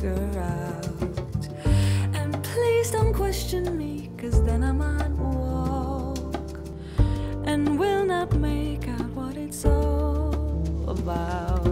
figure out. And please don't question me, 'cause then I might walk and will not make out what it's all about.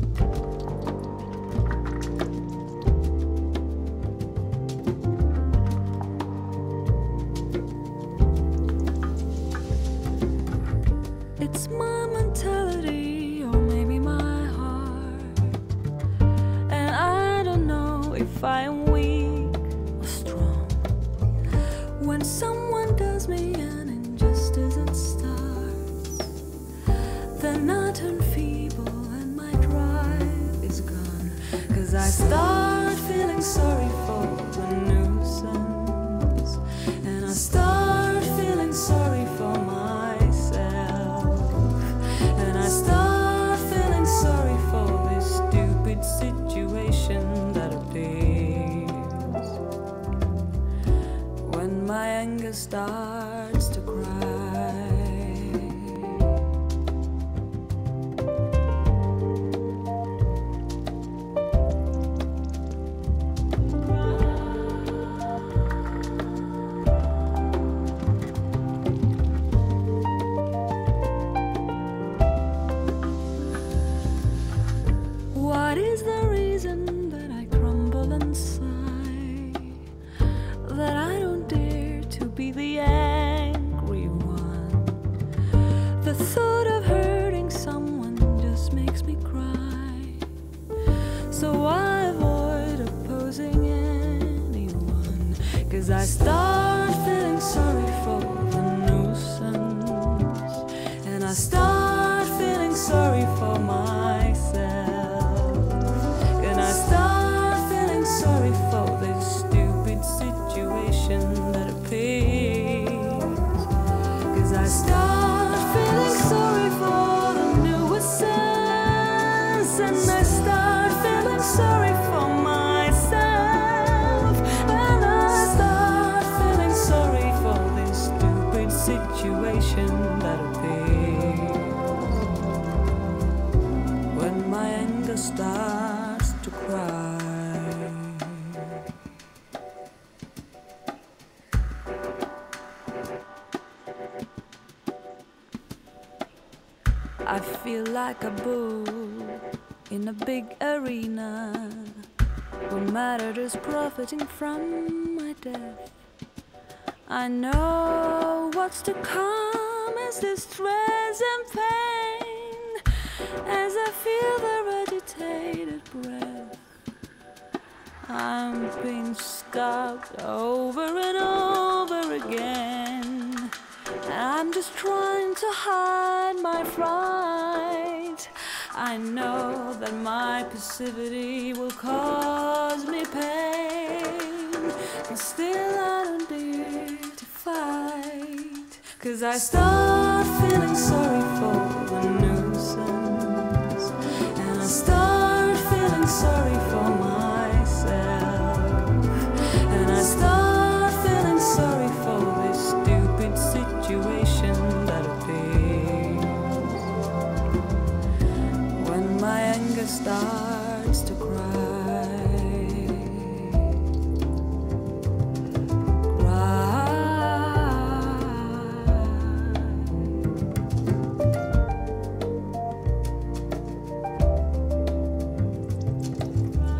It's my mentality, or maybe my heart, and I don't know if I am weak or strong. When someone does me an injustice and starts, then I turn feeble and my drive is gone. 'Cause I start feeling sorry for the nuisance, and I start feeling sorry for myself, and I start feeling sorry for this stupid situation that appears when my anger starts to cry. What is the reason that I crumble inside, that I don't dare to be the angry one? The thought of hurting someone just makes me cry, so I avoid opposing anyone. 'Cause I start feeling sorry for the nuisance, and I start feeling sorry for myself, and I start feeling sorry for this stupid situation that appears. 'Cause I start feeling sorry for the nuisance, and I start feeling sorry for myself, and I start feeling sorry for this stupid situation that appears when my anger starts to cry. I feel like a bull in a big arena, where matter is profiting from my death. I know what's to come is distress and pain, as I feel their agitated breath. I'm being stabbed over and over again, and I'm just trying to hide my fright. I know that my passivity will cause me pain, but still I don't dare to fight. 'Cause I start feeling sorry for the nuisance, and I start feeling sorry for myself, and I start feeling sorry for this stupid situation that appears when my anger starts to cry.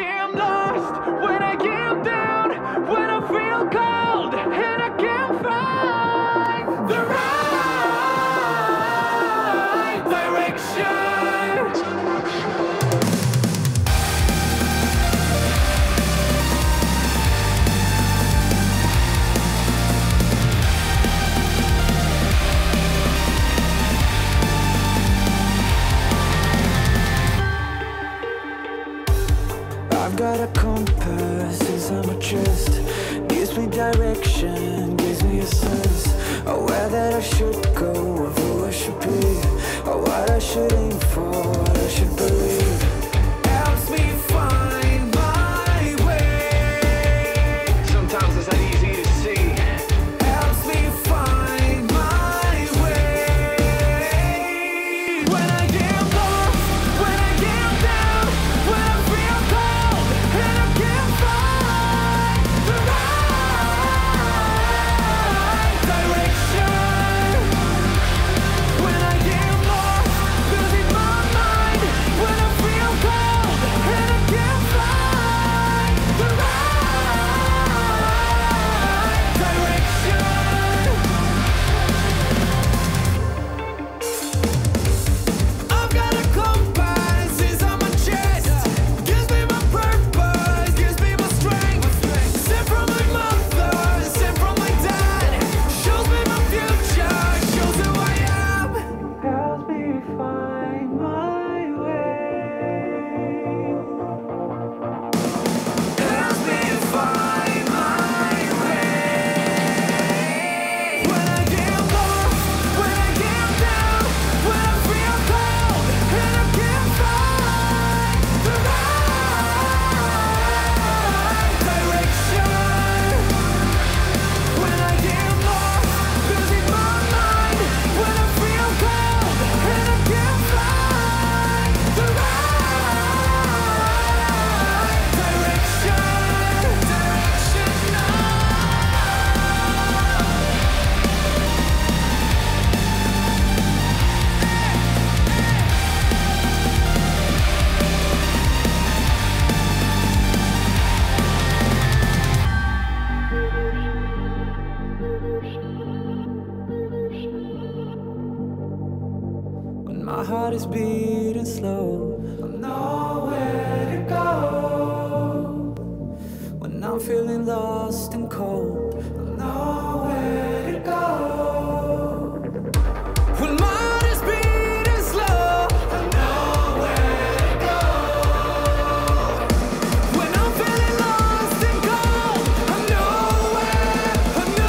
get lost, when I get down, when I feel cold, and I can't find the right direction. I've got a compass inside my chest, gives me direction, gives me a sense of where that I should go, of who I should be, or what I should aim for, what I should believe. Helps me find my way. Sometimes it's not easy to see. Helps me find my way. When I get lost, when I get down, when I feel cold, and I can't find the right direction. When I get lost, losing my mind, when I feel cold, and I can't find the right direction. I've got a compass inside my chest, gives me my purpose, gives me my strength. Sent from my mother, sent from my dad, shows me my future, shows who I am. Helps me find my way. Helps me find my way. When I get lost, when I get down, when I feel cold, and I can't find the right direction. When I get lost, losing my mind, when I feel cold, and I can't find the right direction now. When my heart is beating slow, I know where to go. When I'm feeling lost and cold, I know where to go. When my heart is beating slow, I know where to go. When I'm feeling lost and cold, I know where to go.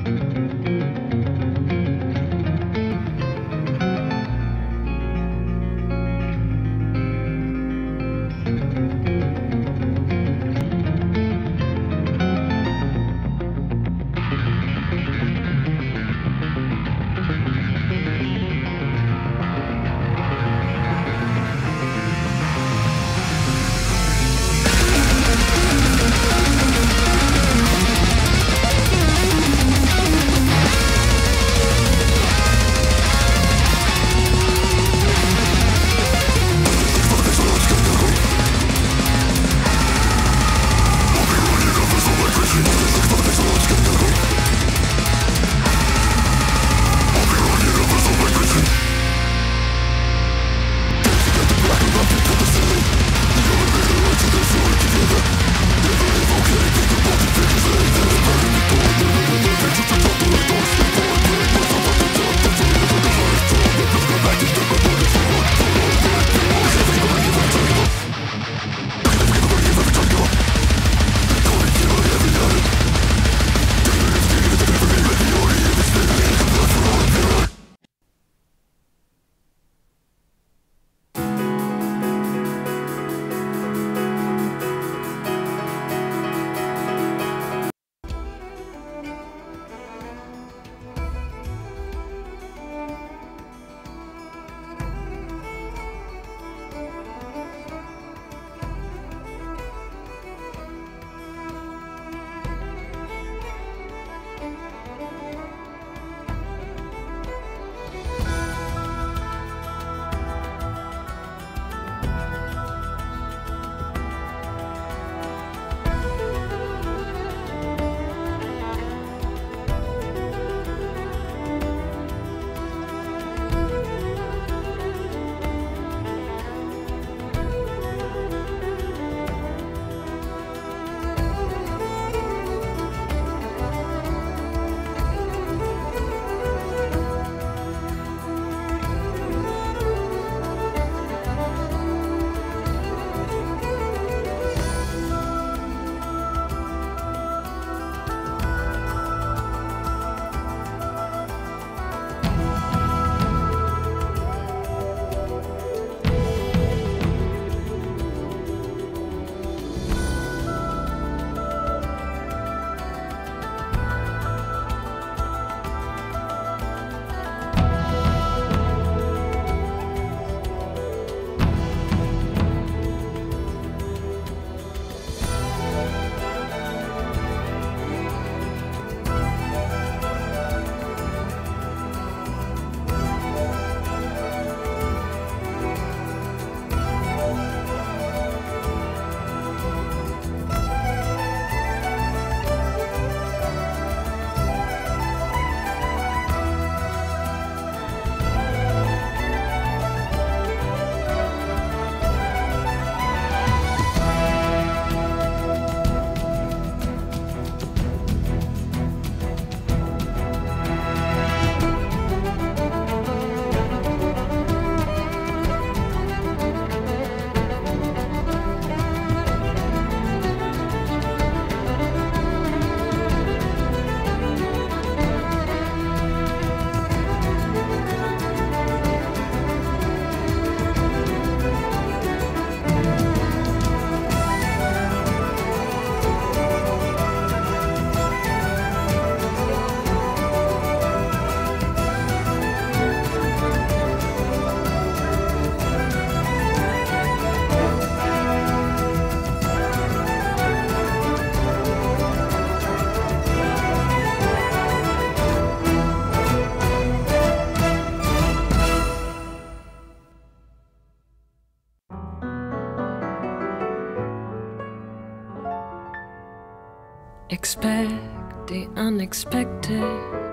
Expect the unexpected.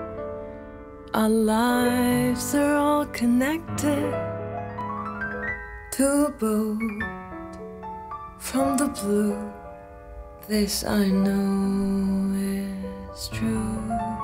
Our lives are all connected to a boat from the blue. This I know is true.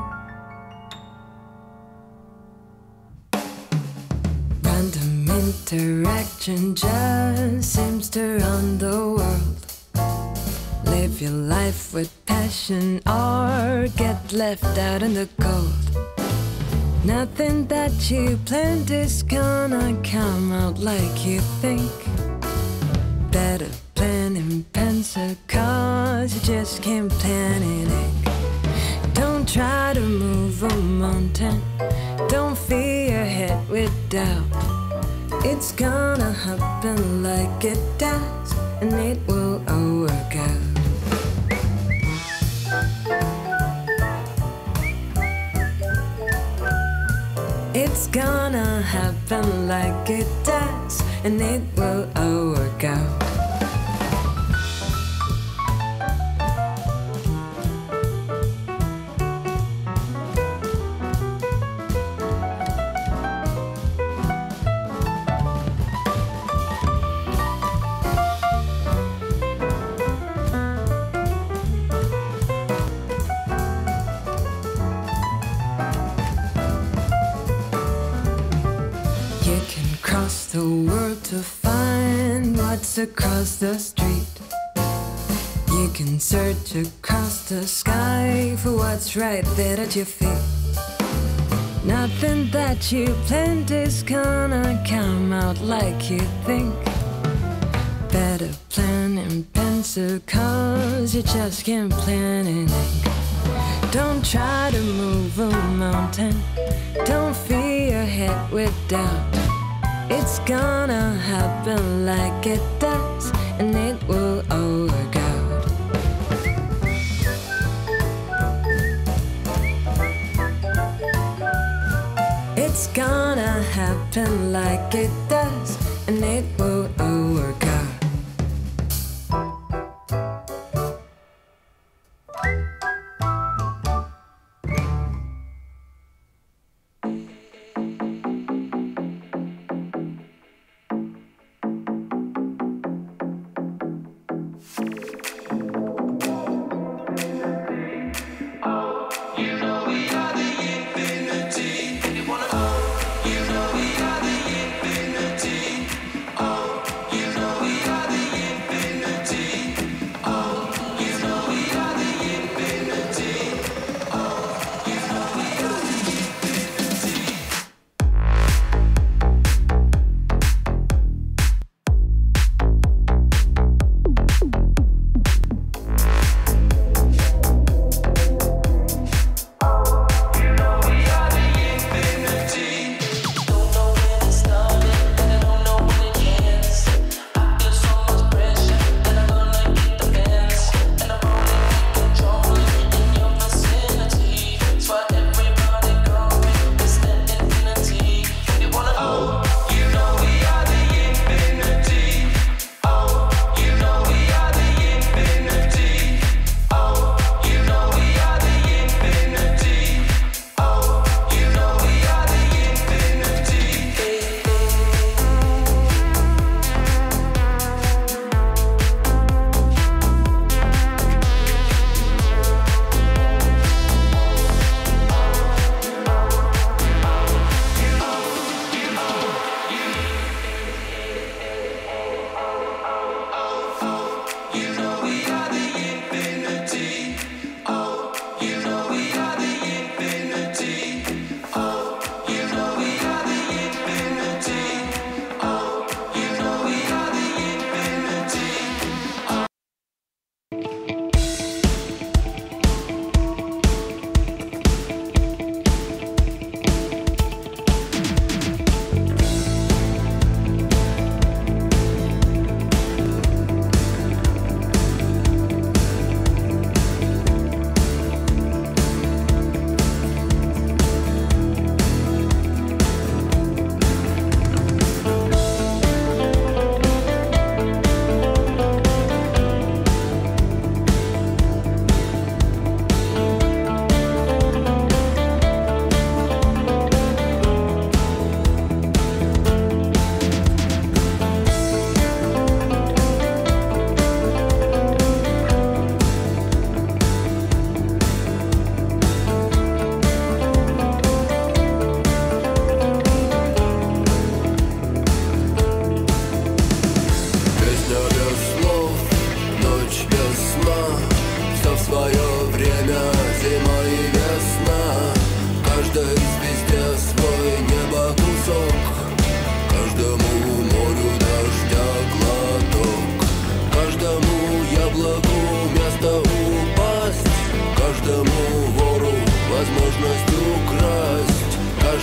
Random interaction just seems to run the world. Live your life with passion or get left out in the cold. Nothing that you planned is gonna come out like you think. Better plan in pencil, cause you just can't plan in ink. Don't try to move a mountain, don't fill your head with doubt. It's gonna happen like it does, and it will all work out. It's gonna happen like it does, and it will all work out. The world to find what's across the street. You can search across the sky for what's right there at your feet. Nothing that you planned is gonna come out like you think. Better plan in pencil, cause you just can't plan in ink. Don't try to move a mountain, don't fill your head with doubt. It's gonna happen like it does, and it will all work out. It's gonna happen like it does, and it will all work out.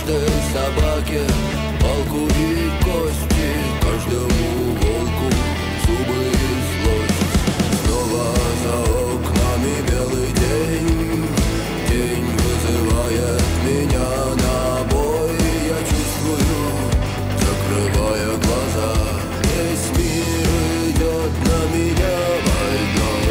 каждой собаке палку и кости, каждому волку зубы и злость. Снова за окнами белый день, день вызывает меня на бой. Я чувствую, закрывая глаза, весь мир идет на меня войной.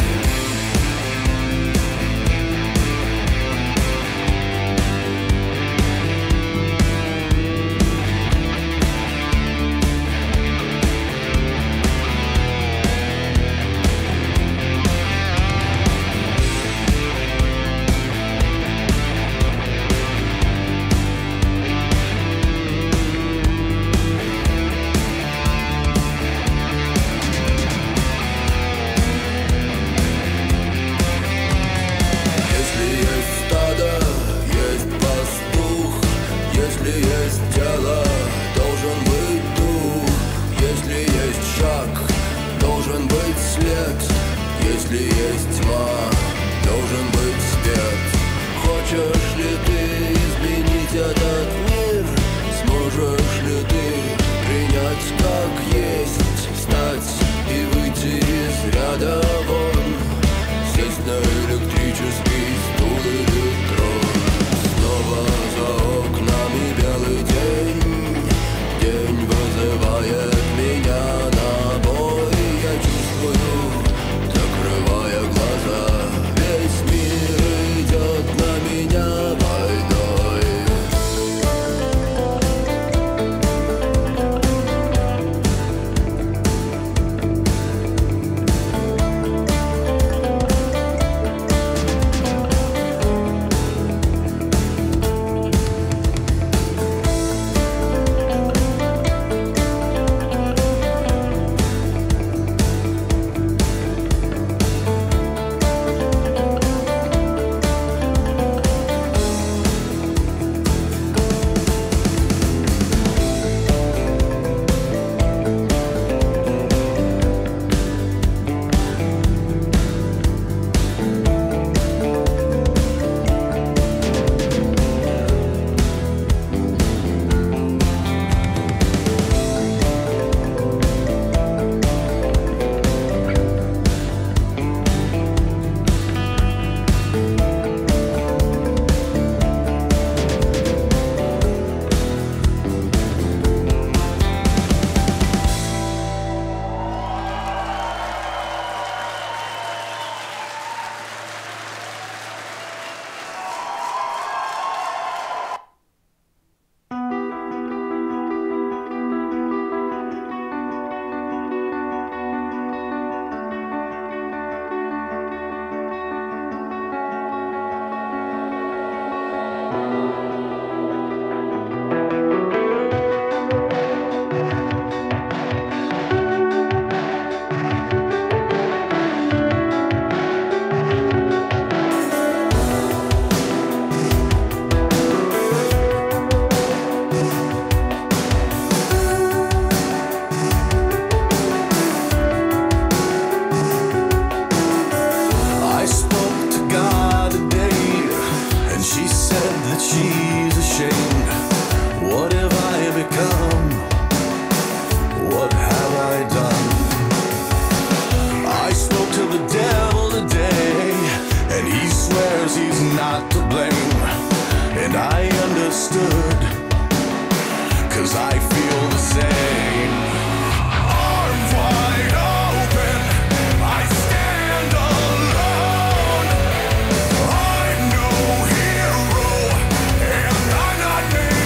Если есть тьма, должен быть свет. Хочешь ли ты изменить этот мир? Сможешь ли ты принять как есть? Встать и выйти из ряда вон, сесть на электрический стул или трон. Снова за окнами белый день, день вызывает меня на бой. Я чувствую, закрывая глаза, весь мир идет на меня войной. I'm no hero, and I'm not made.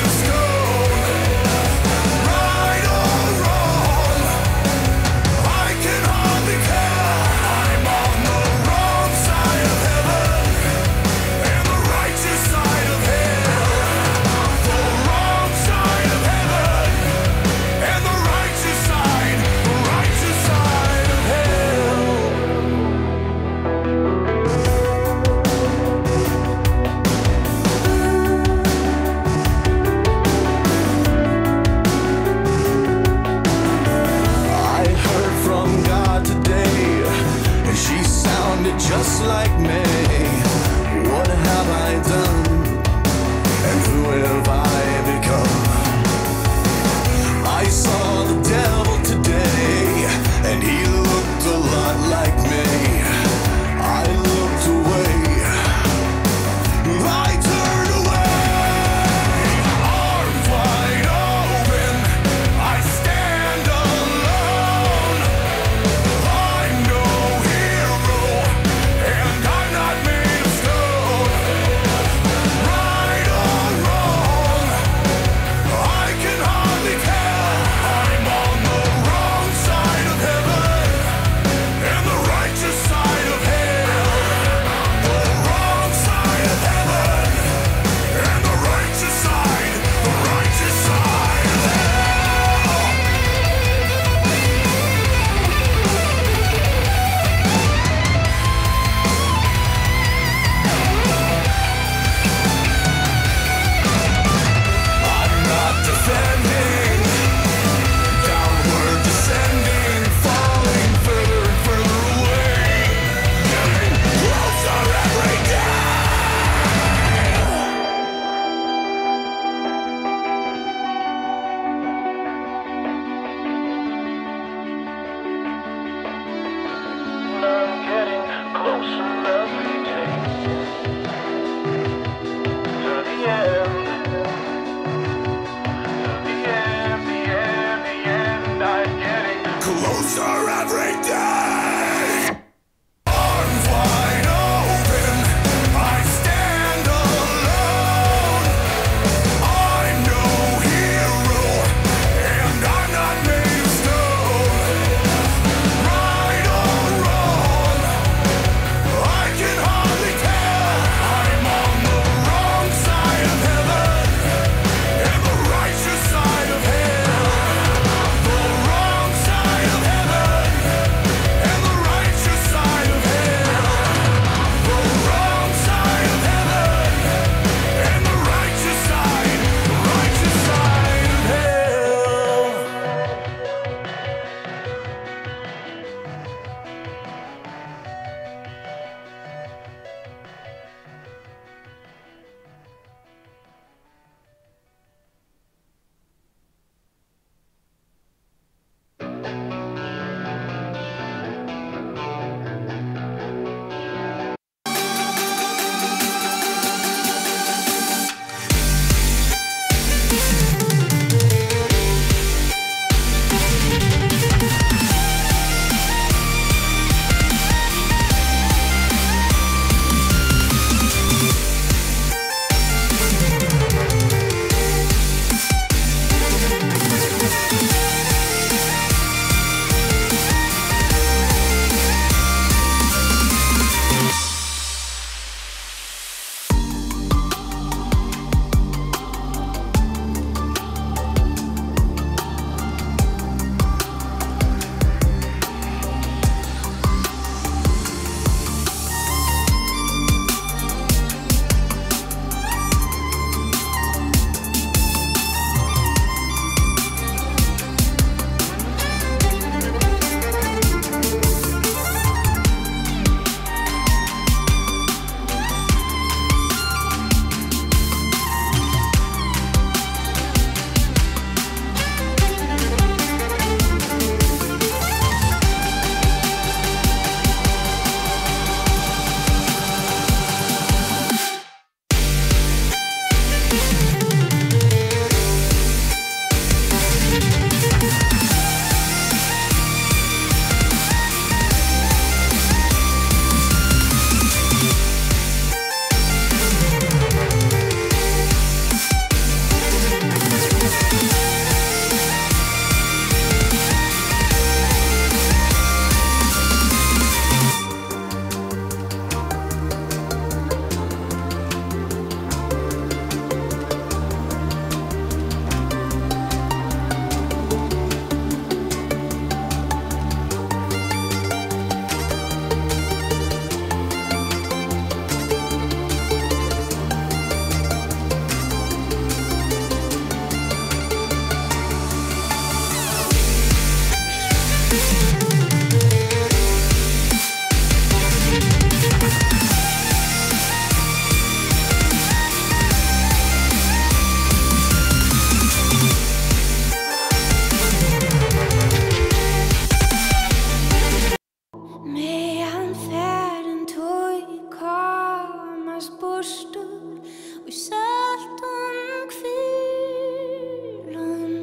burtur og í saltum hvílum.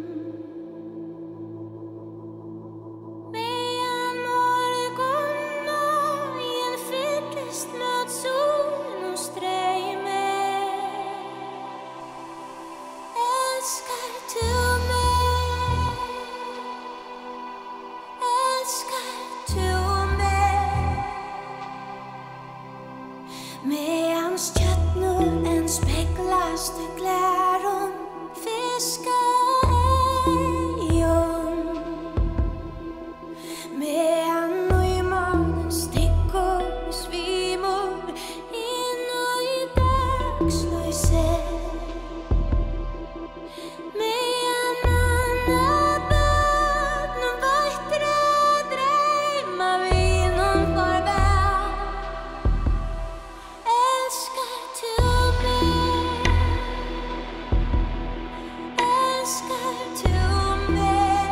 Meðan morgun og ég fyllist með sólnum streymi. Elskar þú mig? Elskar þú mig? Meðan stjörnur en speglast í glerum fiskaeyjum. Meðan úlfurinn stingur svímur inn í dagsleysið. Meðan börnum vættir að dreyma vínum farvel. Elskar þú mig? Elskar þú mig?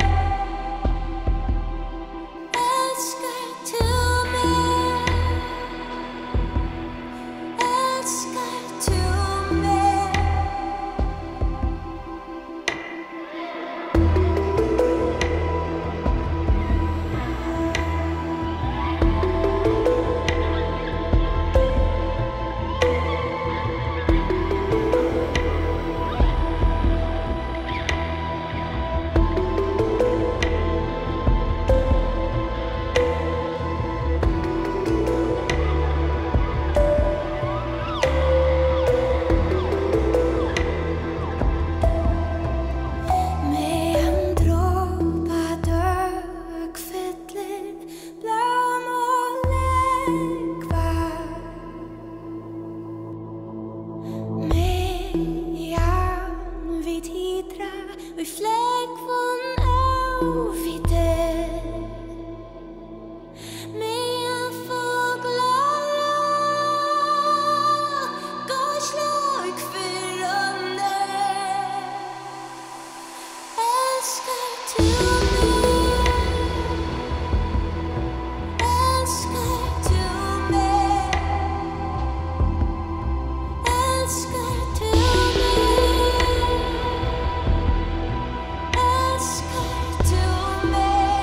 Elskar þú mig? Elskar þú mig? Meðan dropadögg fyllir blóm og leikvað. Meðan við hýdra við fleikvun óvítir. Meðan fuglar gosla í hvirrunni. Elskar þú mig? Elskar þú mig? Elskar þú mig? Elskar þú mig?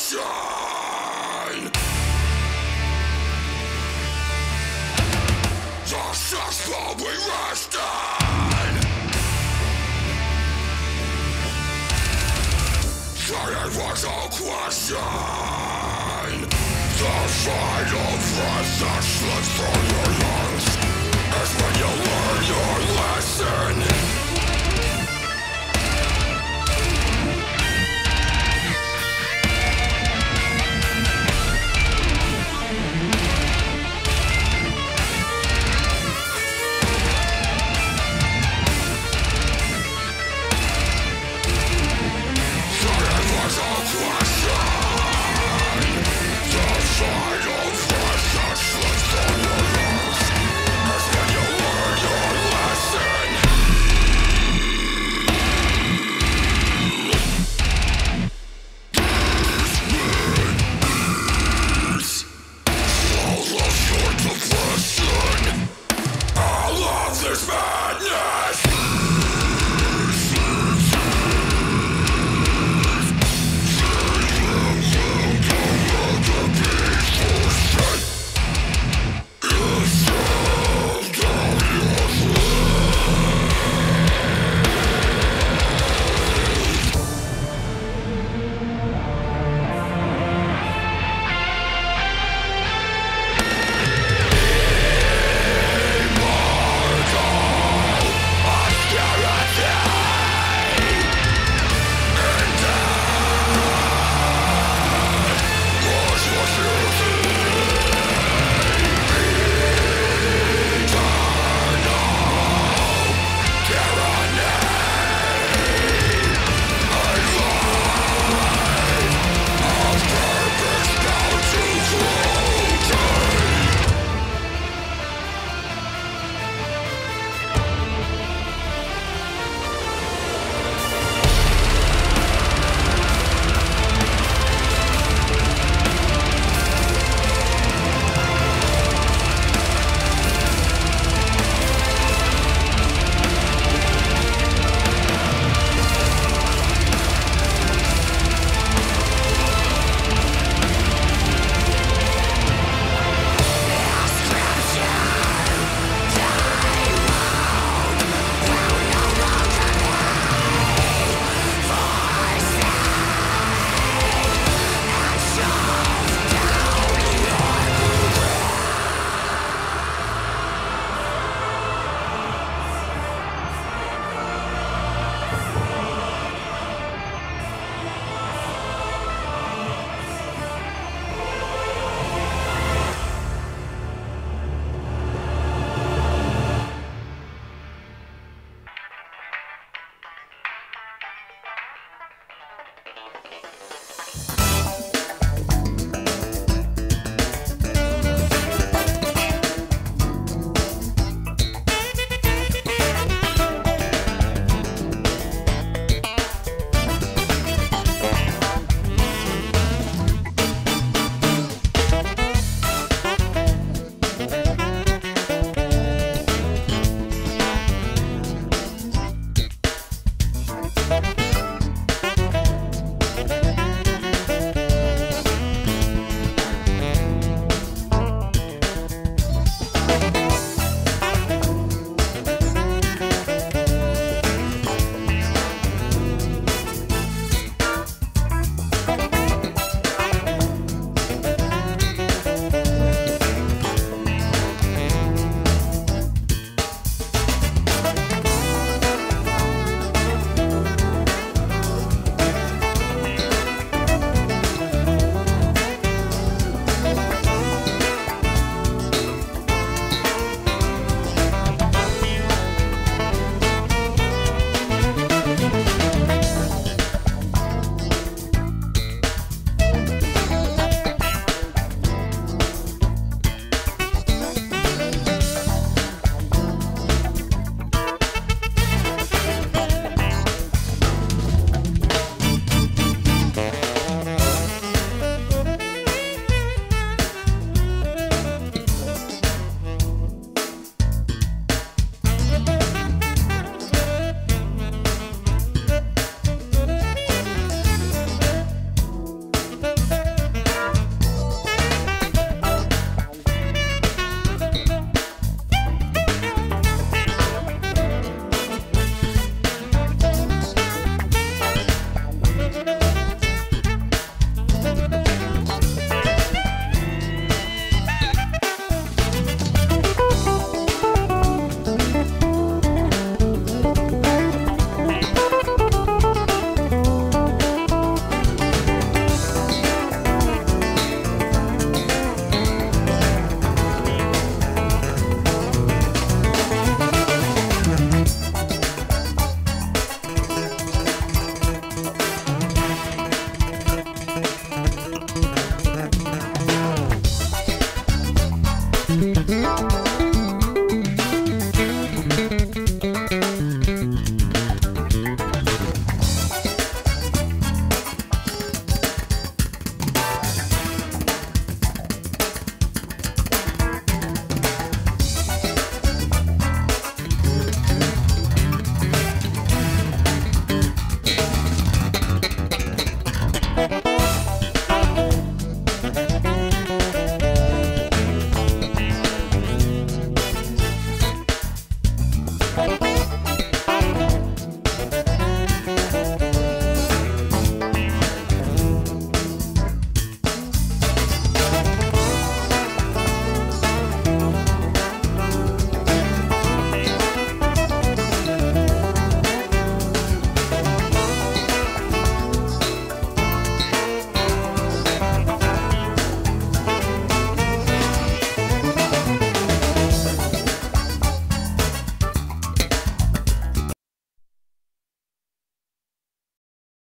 question. Successfully rested. Saying was a question. The final breath that slips from your lungs is when you learn your lesson.